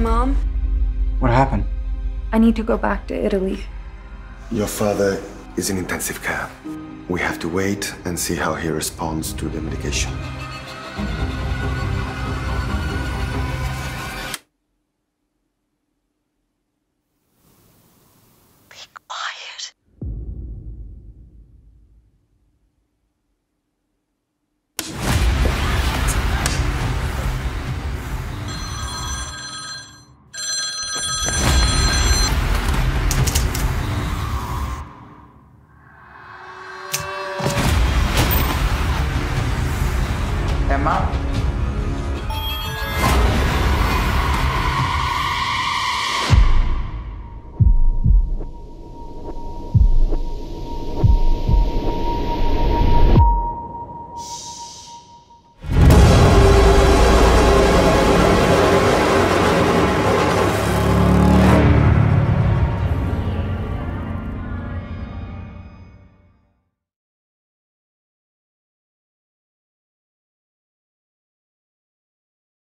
Mom, What happened? I need to go back to Italy. Your father is in intensive care. We have to wait and see how he responds to the medication. Be quiet. Emma?